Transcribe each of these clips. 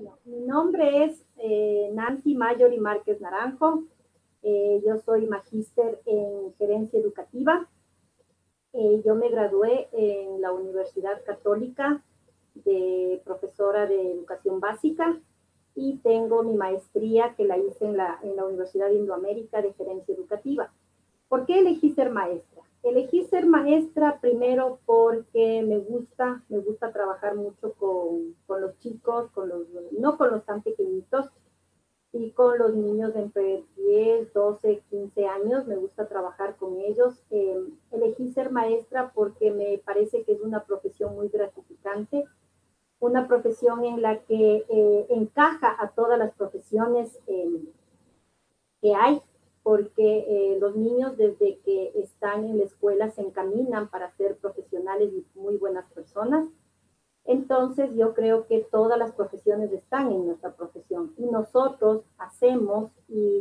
Bueno, mi nombre es Nancy Mayori Márquez Naranjo. Yo soy magíster en gerencia educativa. Yo me gradué en la Universidad Católica de profesora de educación básica y tengo mi maestría que la hice en la Universidad de Indoamérica de gerencia educativa. ¿Por qué elegí ser maestra? Elegí ser maestra primero porque me gusta trabajar mucho con los chicos, no con los tan pequeñitos, y con los niños de entre 10, 12, 15 años, me gusta trabajar con ellos. Elegí ser maestra porque me parece que es una profesión muy gratificante, una profesión en la que encaja a todas las profesiones que hay, porque los niños desde que están en la escuela se encaminan para ser profesionales y muy buenas personas. Entonces yo creo que todas las profesiones están en nuestra profesión y nosotros hacemos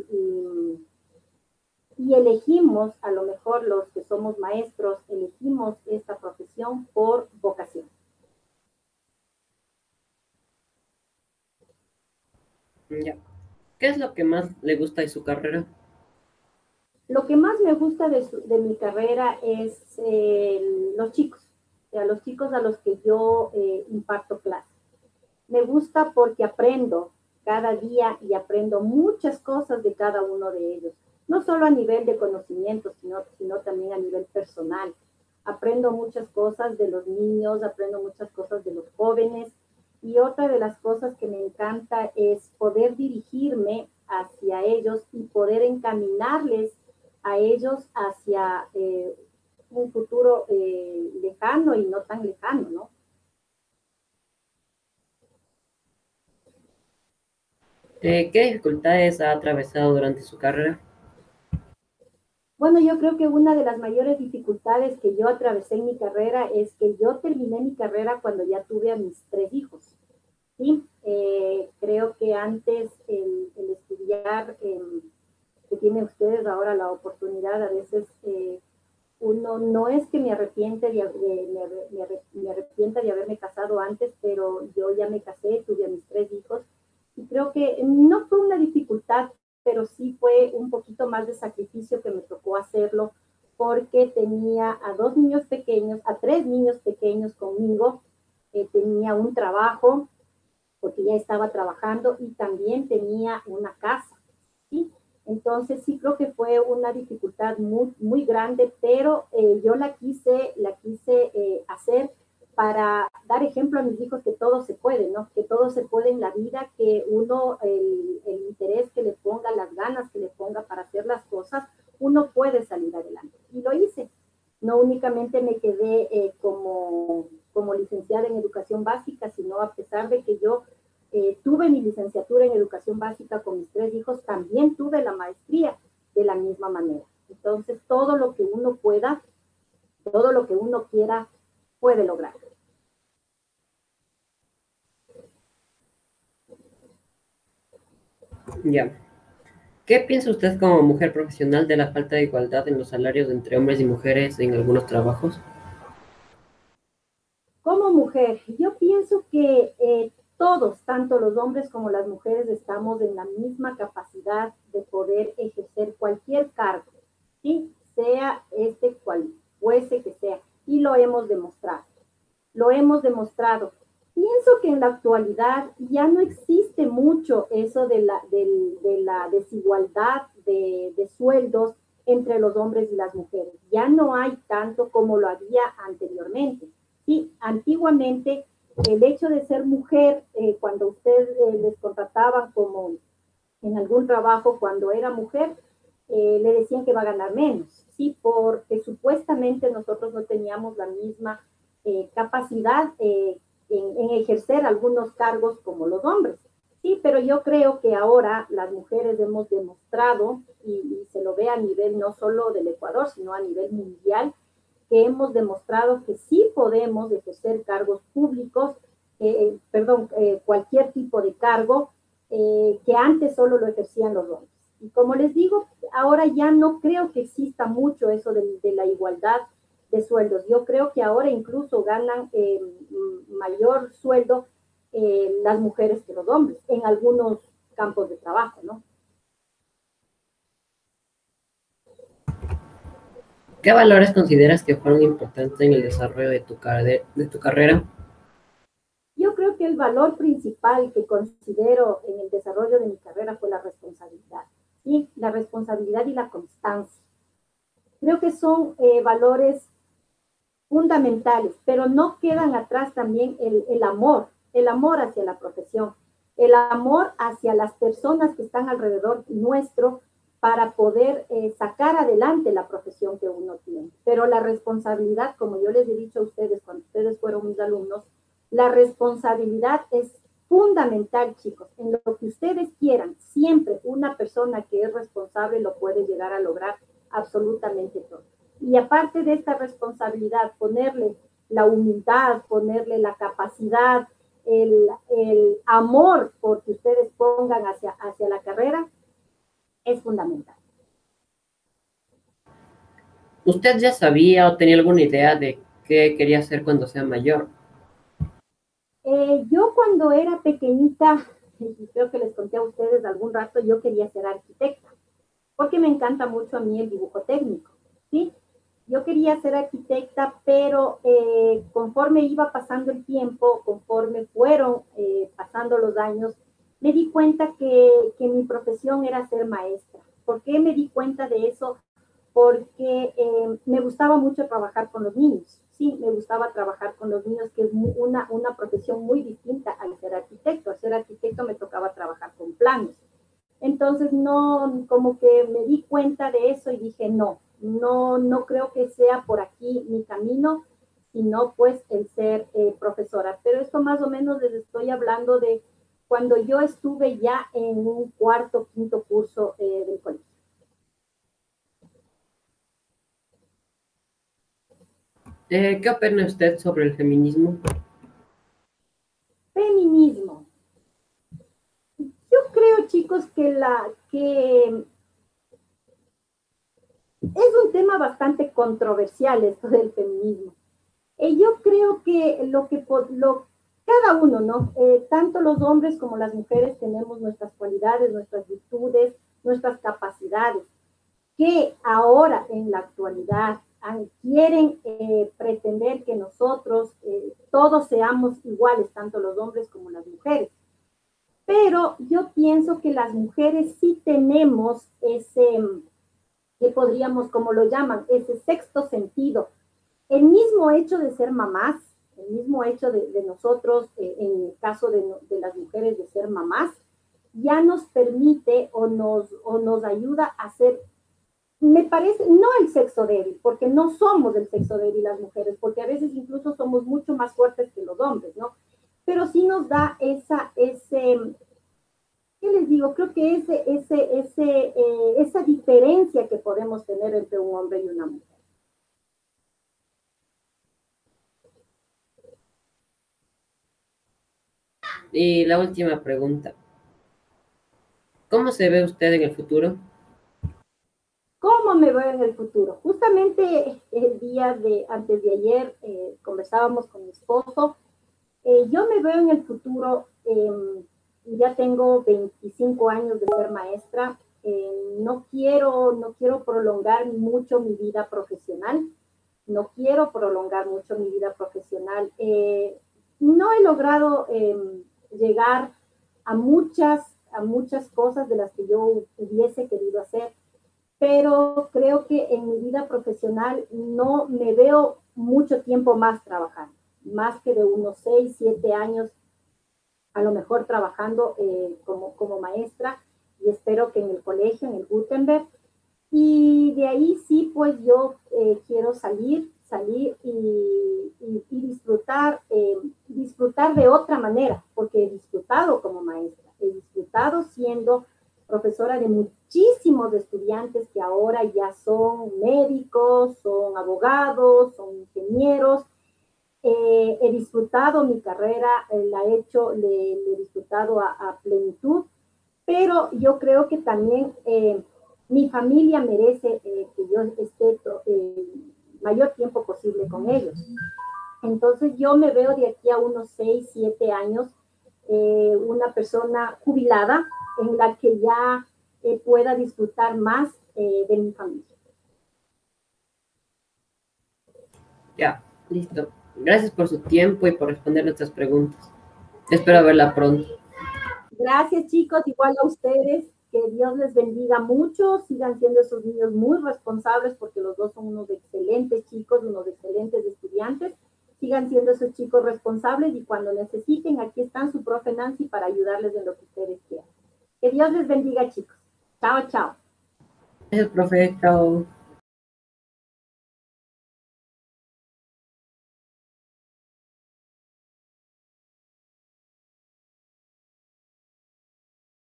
y elegimos, a lo mejor los que somos maestros, elegimos esta profesión por vocación. Ya. ¿Qué es lo que más le gusta de su carrera? Lo que más me gusta de mi carrera es los chicos, o sea, los chicos a los que yo imparto clases. Me gusta porque aprendo cada día y aprendo muchas cosas de cada uno de ellos, no solo a nivel de conocimiento, sino también a nivel personal. Aprendo muchas cosas de los niños, aprendo muchas cosas de los jóvenes, y otra de las cosas que me encanta es poder dirigirme hacia ellos y poder encaminarles a ellos hacia un futuro lejano y no tan lejano, ¿no? ¿Qué dificultades ha atravesado durante su carrera? Bueno, yo creo que una de las mayores dificultades que yo atravesé en mi carrera es que yo terminé mi carrera cuando ya tuve a mis 3 hijos. ¿Sí? Creo que antes el estudiar, que tienen ustedes ahora la oportunidad, a veces uno no es que me arrepiente me arrepienta de haberme casado antes, pero yo ya me casé, tuve a mis 3 hijos y creo que no fue una dificultad, pero sí fue un poquito más de sacrificio que me tocó hacerlo porque tenía a 2 niños pequeños, a 3 niños pequeños conmigo, tenía un trabajo porque ya estaba trabajando y también tenía una casa, ¿sí? Entonces sí creo que fue una dificultad muy, muy grande, pero yo la quise hacer para dar ejemplo a mis hijos que todo se puede, ¿no? Que todo se puede en la vida, que uno, el interés que le ponga, las ganas que le ponga para hacer las cosas, uno puede salir adelante. Y lo hice. No únicamente me quedé como licenciada en educación básica, sino a pesar de que yo tuve mi licenciatura en educación básica con mis 3 hijos, también tuve la maestría de la misma manera. Entonces, todo lo que uno pueda, todo lo que uno quiera, puede lograr. Ya. ¿Qué piensa usted como mujer profesional de la falta de igualdad en los salarios entre hombres y mujeres en algunos trabajos? Como mujer, yo pienso que todos, tanto los hombres como las mujeres, estamos en la misma capacidad de poder ejercer cualquier cargo, ¿sí? Sea este cual fuese que sea, y lo hemos demostrado. Lo hemos demostrado. Pienso que en la actualidad ya no existe mucho eso de la desigualdad de sueldos entre los hombres y las mujeres. Ya no hay tanto como lo había anteriormente. Sí, antiguamente el hecho de ser mujer, cuando usted les contrataban como en algún trabajo cuando era mujer, le decían que va a ganar menos, ¿sí? Porque supuestamente nosotros no teníamos la misma capacidad en ejercer algunos cargos como los hombres. Sí, pero yo creo que ahora las mujeres hemos demostrado, y se lo ve a nivel no solo del Ecuador, sino a nivel mundial, que hemos demostrado que sí podemos ejercer cargos públicos, cualquier tipo de cargo, que antes solo lo ejercían los hombres. Y como les digo, ahora ya no creo que exista mucho eso de la igualdad de sueldos. Yo creo que ahora incluso ganan mayor sueldo las mujeres que los hombres en algunos campos de trabajo, ¿no? ¿Qué valores consideras que fueron importantes en el desarrollo de tu carrera? Yo creo que el valor principal que considero en el desarrollo de mi carrera fue la responsabilidad, ¿sí? La responsabilidad y la constancia. Creo que son valores fundamentales, pero no quedan atrás también el amor hacia la profesión, el amor hacia las personas que están alrededor nuestro para poder sacar adelante la profesión que uno tiene. Pero la responsabilidad, como yo les he dicho a ustedes cuando ustedes fueron mis alumnos, la responsabilidad es fundamental, chicos. En lo que ustedes quieran, siempre una persona que es responsable lo puede llegar a lograr absolutamente todo. Y aparte de esta responsabilidad, ponerle la humildad, ponerle la capacidad, el amor por que ustedes pongan hacia la carrera, es fundamental. ¿Usted ya sabía o tenía alguna idea de qué quería hacer cuando sea mayor? Yo cuando era pequeñita, y creo que les conté a ustedes algún rato, yo quería ser arquitecta, porque me encanta mucho a mí el dibujo técnico, ¿sí? Yo quería ser arquitecta, pero conforme iba pasando el tiempo, conforme fueron pasando los años, me di cuenta que mi profesión era ser maestra. ¿Por qué me di cuenta de eso? Porque me gustaba mucho trabajar con los niños. Sí, me gustaba trabajar con los niños, que es una profesión muy distinta al ser arquitecto. Al ser arquitecto me tocaba trabajar con planos. Entonces, no, como que me di cuenta de eso y dije, no creo que sea por aquí mi camino, sino pues el ser profesora. Pero esto más o menos les estoy hablando de cuando yo estuve ya en un cuarto, quinto curso del colegio. ¿Qué opina usted sobre el feminismo? Feminismo. Yo creo, chicos, que es un tema bastante controversial esto del feminismo. Yo creo que cada uno, ¿no? Tanto los hombres como las mujeres tenemos nuestras cualidades, nuestras virtudes, nuestras capacidades, que ahora en la actualidad quieren pretender que nosotros todos seamos iguales, tanto los hombres como las mujeres. Pero yo pienso que las mujeres sí tenemos que podríamos, como lo llaman, ese sexto sentido. El mismo hecho de ser mamás, el mismo hecho de nosotros, en el caso de las mujeres de ser mamás, ya nos permite o nos ayuda a ser, me parece, no el sexo débil, porque no somos el sexo débil las mujeres, porque a veces incluso somos mucho más fuertes que los hombres, ¿no? Pero sí nos da ¿qué les digo? Creo que esa diferencia que podemos tener entre un hombre y una mujer. Y la última pregunta. ¿Cómo se ve usted en el futuro? ¿Cómo me veo en el futuro? Justamente el día antes de ayer, conversábamos con mi esposo. Yo me veo en el futuro, ya tengo 25 años de ser maestra. No quiero prolongar mucho mi vida profesional. No quiero prolongar mucho mi vida profesional. No he logrado llegar a muchas cosas de las que yo hubiese querido hacer, pero creo que en mi vida profesional no me veo mucho tiempo más trabajando, más que de unos 6, 7 años, a lo mejor trabajando como maestra, y espero que en el colegio, en el Gutenberg, y de ahí sí, pues yo quiero salir y disfrutar de otra manera, porque he disfrutado como maestra, he disfrutado siendo profesora de muchísimos estudiantes que ahora ya son médicos, son abogados, son ingenieros. He disfrutado mi carrera, le he disfrutado a plenitud, pero yo creo que también mi familia merece que yo esté el mayor tiempo posible con ellos. Entonces yo me veo de aquí a unos 6, 7 años una persona jubilada en la que ya pueda disfrutar más de mi familia. Ya, listo. Gracias por su tiempo y por responder nuestras preguntas. Espero verla pronto. Gracias, chicos, igual a ustedes. Que Dios les bendiga mucho. Sigan siendo esos niños muy responsables porque los dos son unos excelentes chicos, unos excelentes estudiantes. Sigan siendo esos chicos responsables y cuando necesiten, aquí están su profe Nancy para ayudarles en lo que ustedes quieran. Que Dios les bendiga, chicos. Chao, chao. Gracias, profe. Chao.